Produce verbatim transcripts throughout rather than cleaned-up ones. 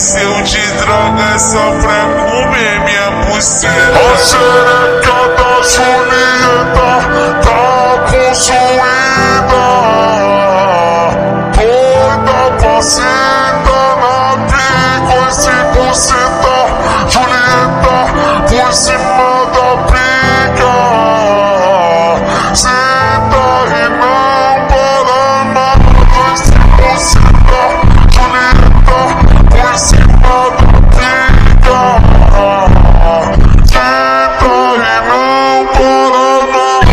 encheu de droga só pra comer minha buceta. A xereca da Julieta tá possuída, doida pra sentar na pica esse buceta. Julieta por cima da pica, senta e não para mais esse buceta. Julieta por cima da pica, senta e não para mais.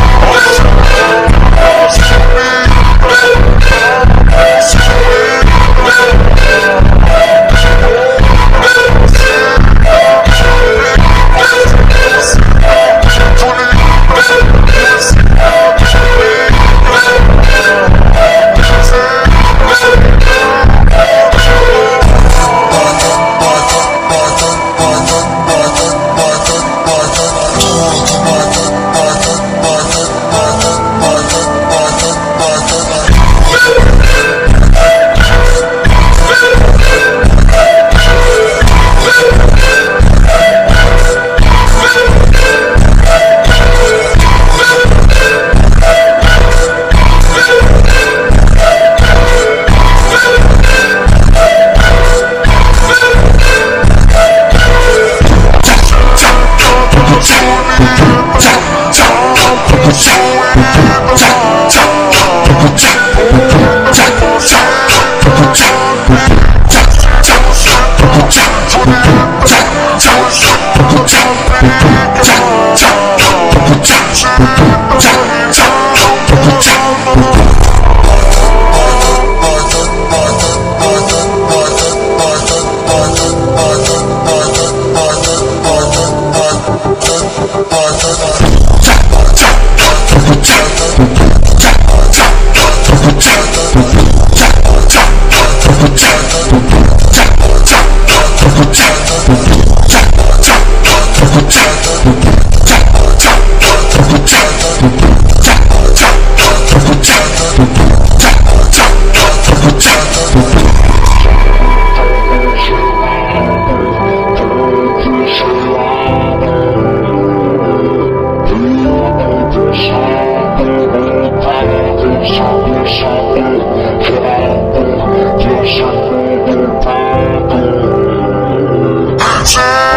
Yeah.